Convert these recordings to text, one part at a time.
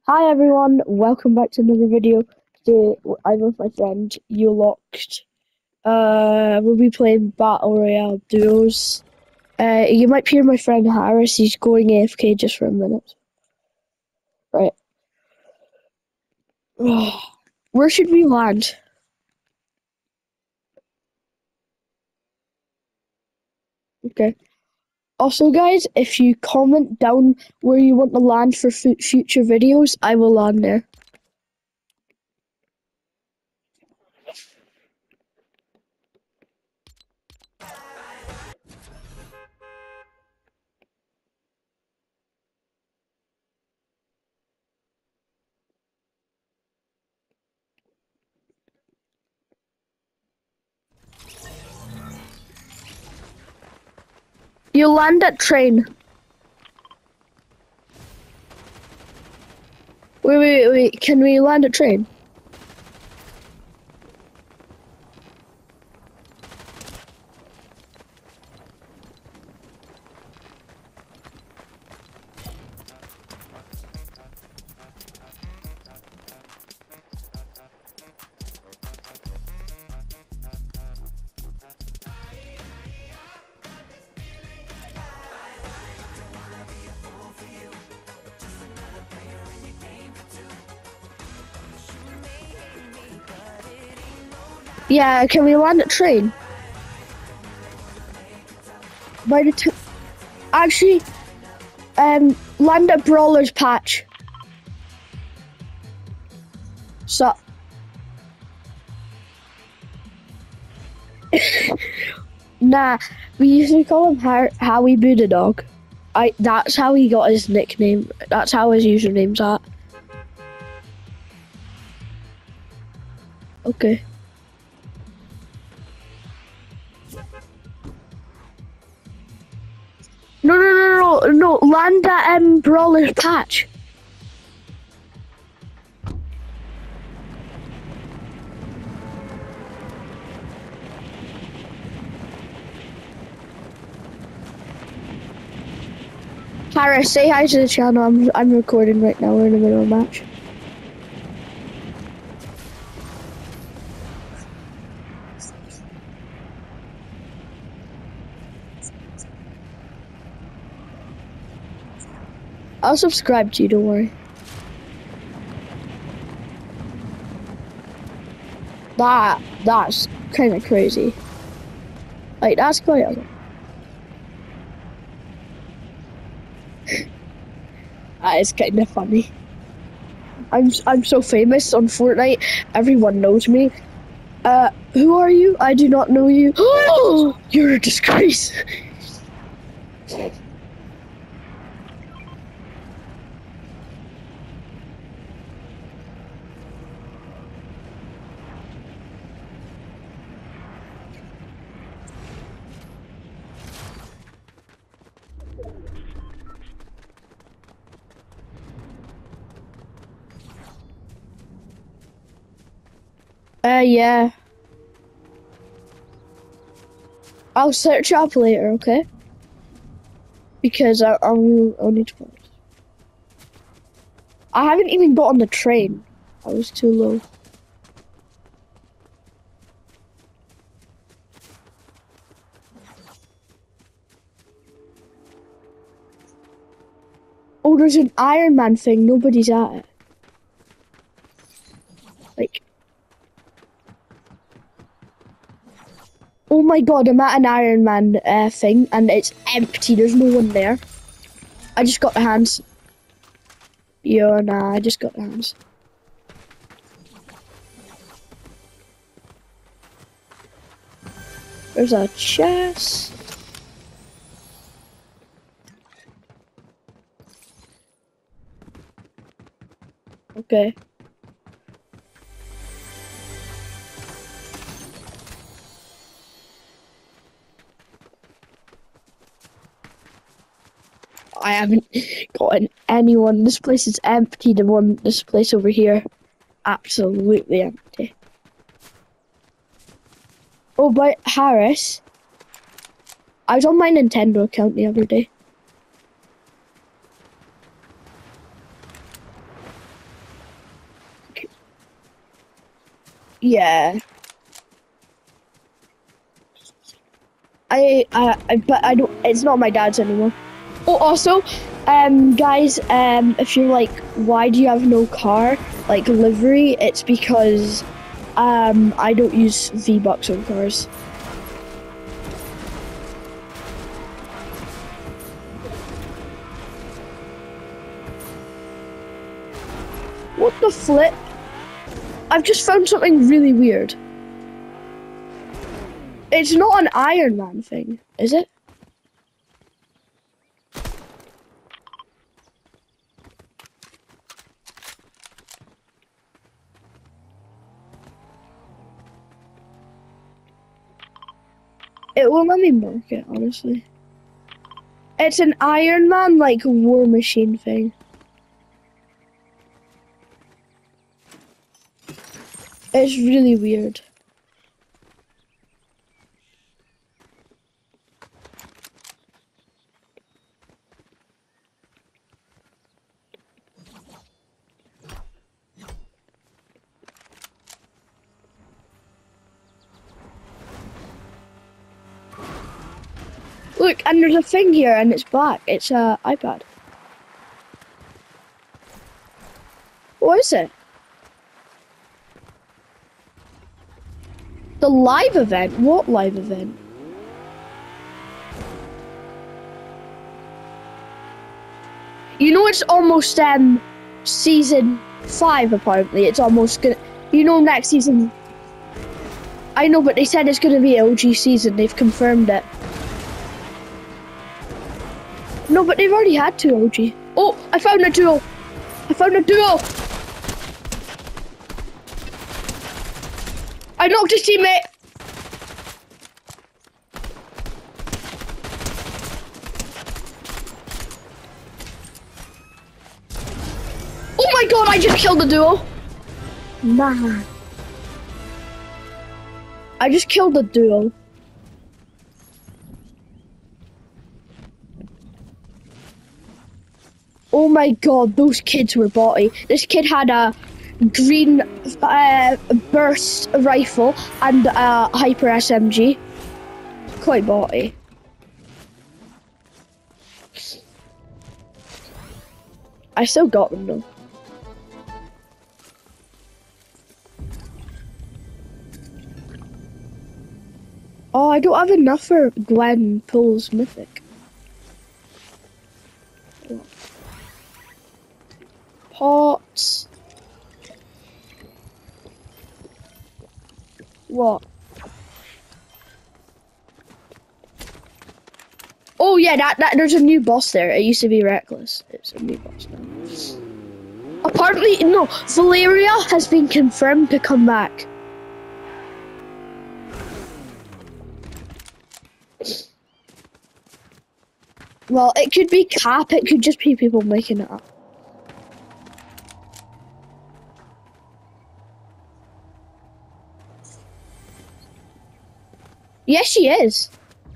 Hi everyone, welcome back to another video. Today I'm with my friend Ulocked. We'll be playing Battle Royale duos. You might hear my friend Harris, he's going AFK just for a minute. Right. Where should we land? Okay. Also guys, if you comment down where you want to land for future videos, I will land there. You land at train. Wait, can we land at train? Yeah, can we land at train? By the actually, land at Brawler's Patch. So, nah, we usually call him Howie Buddha Dog. That's how he got his nickname. That's how his username's at. Okay. No. Land at Brawler's Patch. Harris, say hi to the channel. I'm recording right now. We're in the middle of a match. I'll subscribe to you. Don't worry. That's kind of crazy. Like that's quite a. That is kind of funny. I'm so famous on Fortnite. Everyone knows me. Who are you? I do not know you. Oh, you're a disgrace. Yeah. I'll search up later, okay? Because I'll need to. I haven't even got on the train. I was too low. Oh, there's an Iron Man thing. Nobody's at it. Like. Oh my god, I'm at an Iron Man thing and it's empty. There's no one there. I just got the hands. Yeah, nah, I just got the hands. There's a chest. Okay. I haven't gotten anyone. This place is empty. This place over here, absolutely empty. Oh, but Harris, I was on my Nintendo account the other day. Yeah. But I don't. It's not my dad's anymore. Oh, also, guys, if you're like, why do you have no car, like livery? It's because, I don't use V-Bucks on cars. What the flip? I've just found something really weird. It's not an Iron Man thing, is it? It won't let me mark it, honestly. It's an Iron Man, like, war machine thing. It's really weird. Look, and there's a thing here, and it's black. It's a iPad. What is it? The live event? What live event? You know it's almost season 5 apparently. It's almost gonna. You know next season. I know, but they said it's gonna be OG season. They've confirmed it. No, but they've already had 2 OG. Oh, I found a duo. I found a duo. I knocked his teammate. Oh my god, I just killed the duo. Nah. I just killed the duo. Oh my god, those kids were botty. This kid had a green burst rifle and a hyper SMG. Quite botty. I still got them though. Oh, I don't have enough for Gwen Poole's mythic. Pots. What? Oh yeah, that there's a new boss there. It used to be Reckless. It's a new boss now. Apparently, no, Valeria has been confirmed to come back. Well, it could be Cap, it could just be people making it up. Yes, she is.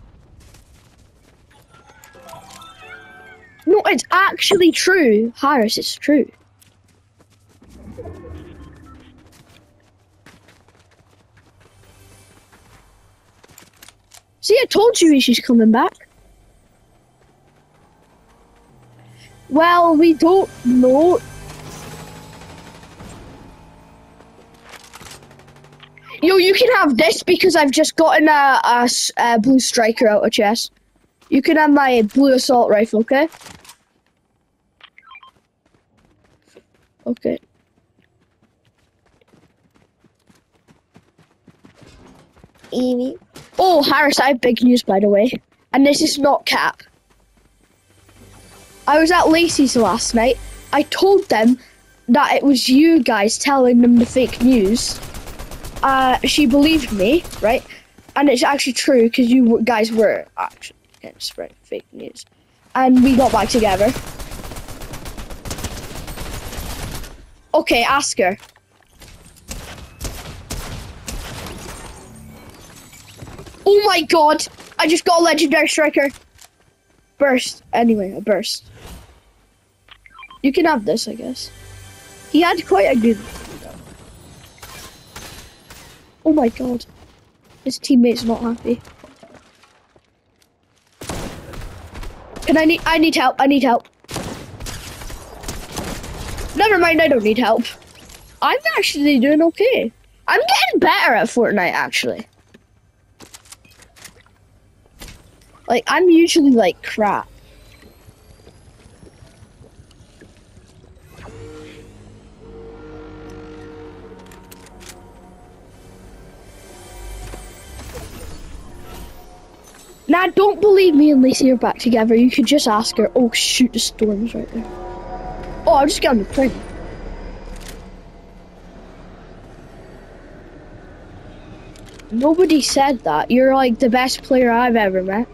No, it's actually true. Harris, it's true. See, I told you she's coming back. Well, we don't know. Yo, you can have this because I've just gotten a blue striker out of chest. You can have my blue assault rifle, okay? Okay. Evie. Oh, Harris, I have big news, by the way. And this is not cap. I was at Lacey's last night. I told them that it was you guys telling them the fake news. She believed me, right? And it's actually true because you guys were actually spreading fake news. And we got back together. Okay, ask her. Oh my god! I just got a legendary striker. Burst. Anyway, a burst. You can have this, I guess. He had quite a good... Oh my god. His teammate's not happy. I need help. I need help. Never mind, I don't need help. I'm actually doing okay. I'm getting better at Fortnite, actually. Like, I'm usually like crap. Nah, don't believe me and Lacey are back together. You could just ask her. Oh shoot, the storm's right there. Oh, I'll just get on the plane. Nobody said that. You're like the best player I've ever met.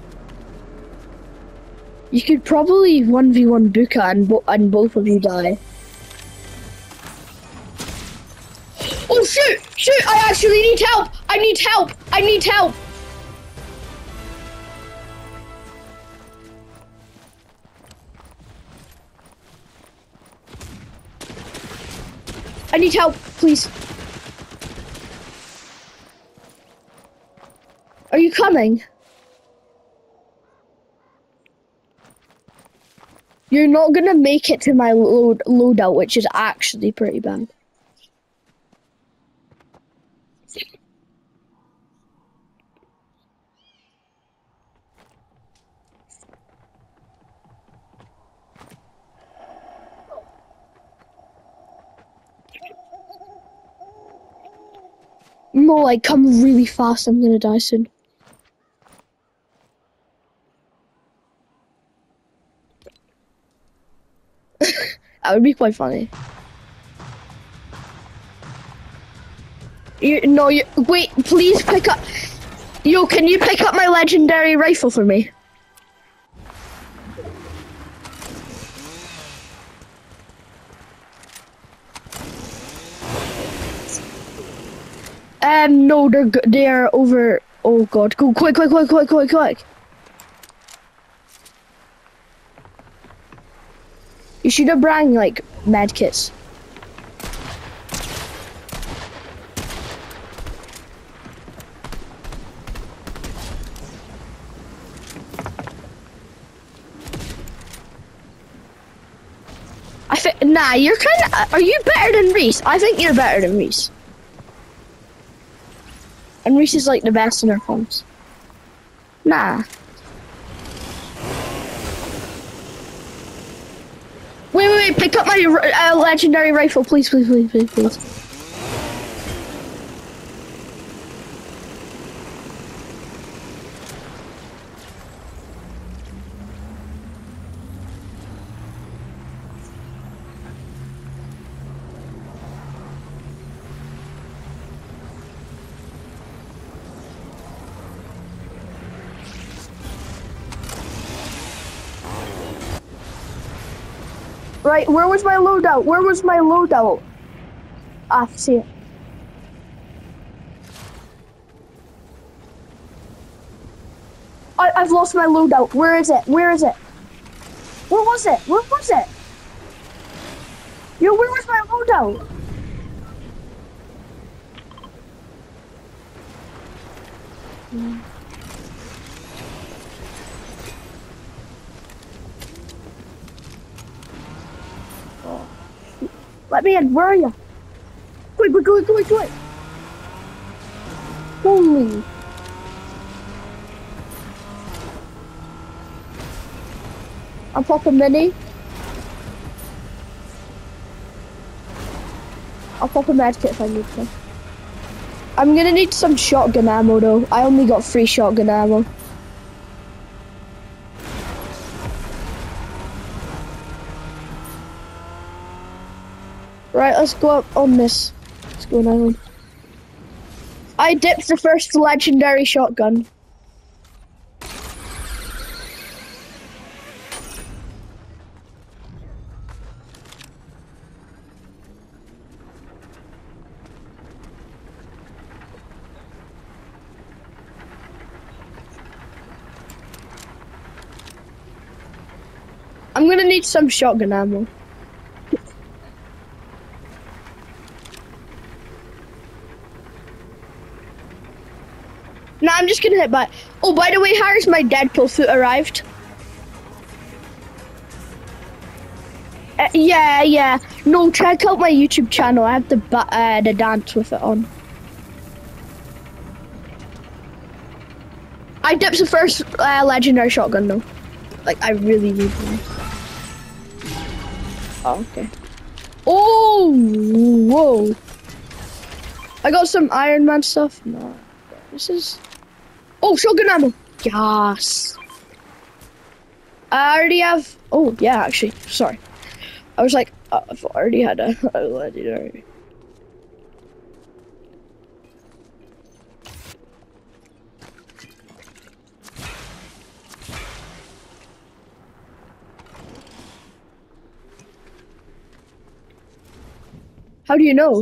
You could probably 1v1 Buka and both of you die. Oh shoot! Shoot! I actually need help! I need help! I need help! I need help, please. Are you coming? You're not gonna make it to my loadout, which is actually pretty bad. No, like, come really fast. I'm gonna die soon. That would be quite funny. Wait, please pick up. Yo, can you pick up my legendary rifle for me? No, they're over. Oh god, go quick, quick, quick, quick, quick, quick. You should have brought like medkits. Nah, you're kind of. Are you better than Reese? I think you're better than Reese. And Reese is like the best in our phones. Nah. Wait, pick up my legendary rifle, please, please, please, please, please. Right, where was my loadout? Where was my loadout? Ah, I see it. I've lost my loadout. Where is it? Where is it? Where was it? Where was it? Yo, where was my loadout? Let me in. Where are you? Quick, quick, quick, quick, quick. Holy. I'll pop a mini. I'll pop a medkit if I need to. I'm gonna need some shotgun ammo though. I only got 3 shotgun ammo. Right, let's go up on this. Let's go on island. I dipped the first legendary shotgun. I'm gonna need some shotgun ammo. Nah, I'm just gonna hit by. Oh, by the way, Harris, my Deadpool foot arrived. Yeah. No, check out my YouTube channel. I have the dance with it on. I dipped the first legendary shotgun though. Like, I really need one. Oh, okay. Oh, whoa. I got some Iron Man stuff. No, this is... Oh, shotgun ammo. Yes. I already have... Oh, yeah, actually. Sorry. I was like, I've already had a legendary. How do you know?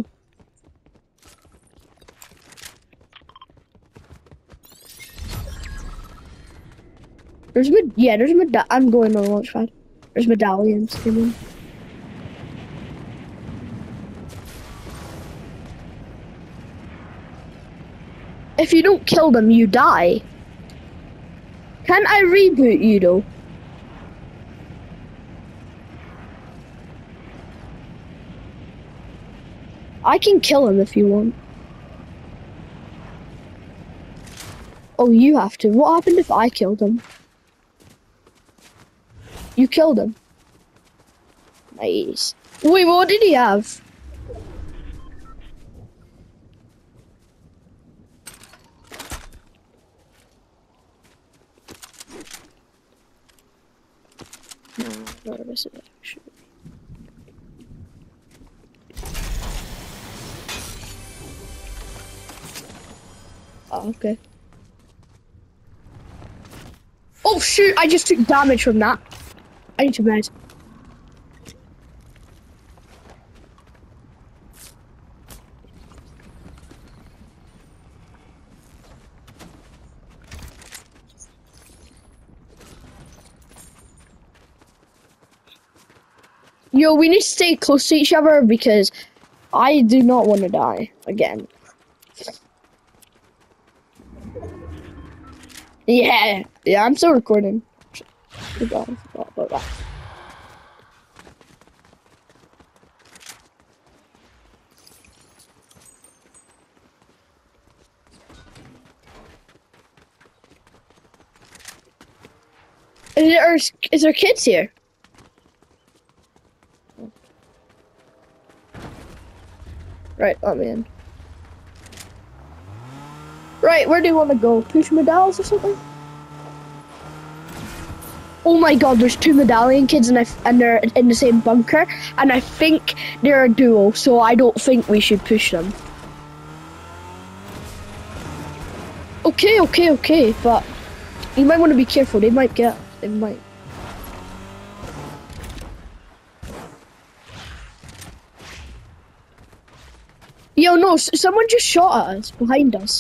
There's I'm going on a launch pad. There's medallions coming. If you don't kill them, you die. Can I reboot you though? I can kill him if you want. Oh, you have to. What happened if I killed him? You killed him. Nice. Wait, what did he have? No, this is actually. Oh, okay. Oh shoot, I just took damage from that. I need to med. Yo, we need to stay close to each other because I do not want to die again. Yeah, I'm still recording. Forgot about that. Is there kids here? Right, let me in. Right, where do you want to go? Push medallions or something? Oh my god, there's 2 medallion kids and they're in the same bunker, and I think they're a duo, so I don't think we should push them. Okay, but you might want to be careful. They might. Yo, no, someone just shot at us behind us.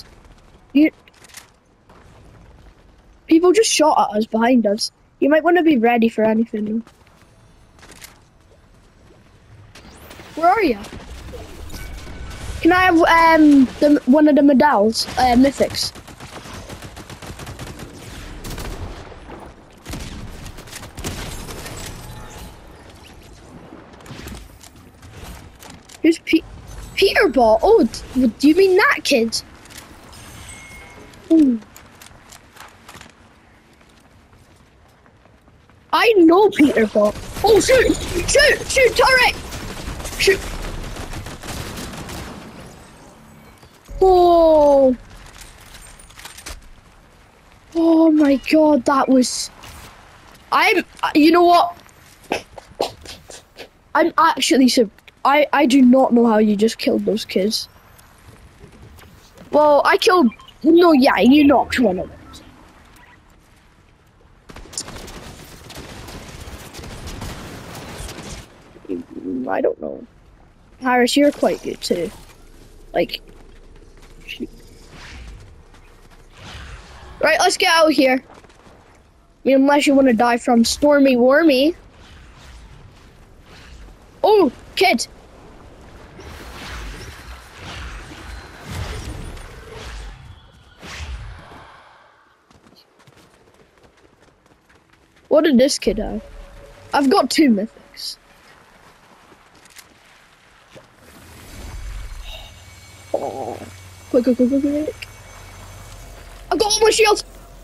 People just shot at us behind us. You might want to be ready for anything. Where are you? Can I have one of the medals, mythics? Who's Peter Ball? Oh, do you mean that kid? Ooh. I know Peter Ball. Oh, shoot, turret! Shoot. Oh. Oh my god, that was... you know what? I'm actually I do not know how you just killed those kids. Well, I killed... No, yeah, you knocked one of them. I don't know. Harris, you're quite good too. Like... Shoot. Right, let's get out of here. I mean, unless you want to die from Stormy Wormy. Oh, kid. What did this kid have? I've got 2 mythics. Oh. Quick, quick, quick, quick, quick. I got all my shields!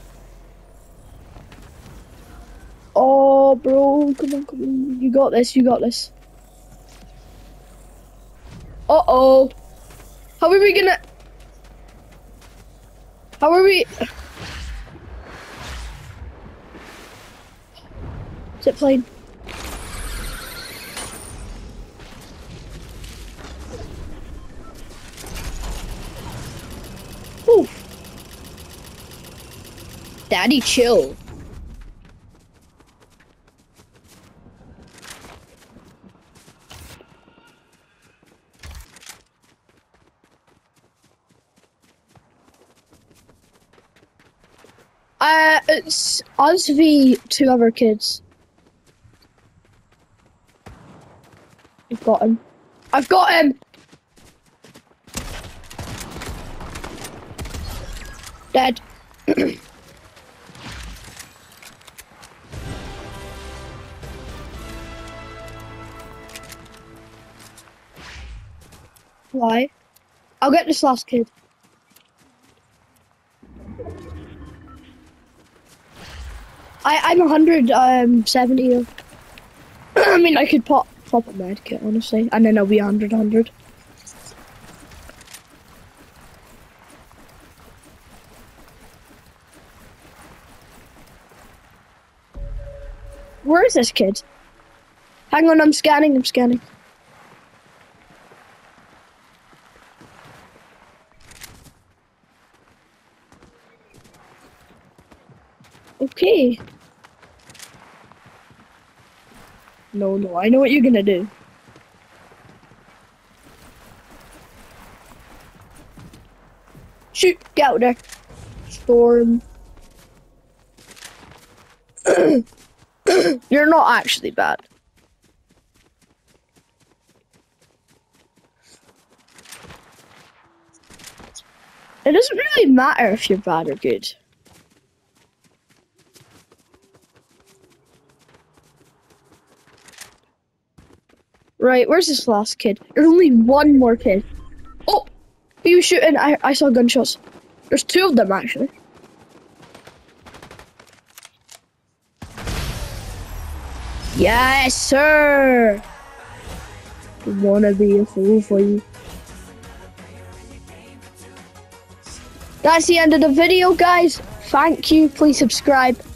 Oh, bro, come on, come on. You got this, you got this. Uh-oh. How are we gonna... How are we... Zip plane. Ooh. Daddy, chill. It's us v 2 other kids. I've got him. I've got him! Dead. Why? I'll get this last kid. I'm 170. I mean, I could pop a med kit, honestly, and then I'll be 100. Where is this kid? Hang on, I'm scanning. Okay. No, I know what you're gonna do. Shoot, get out there. Storm. You're not actually bad. It doesn't really matter if you're bad or good. Right, where's this last kid? There's only 1 more kid. Oh! He was shooting. I saw gunshots. There's 2 of them, actually. Yes, sir! I wanna be a fool for you. That's the end of the video, guys. Thank you. Please subscribe.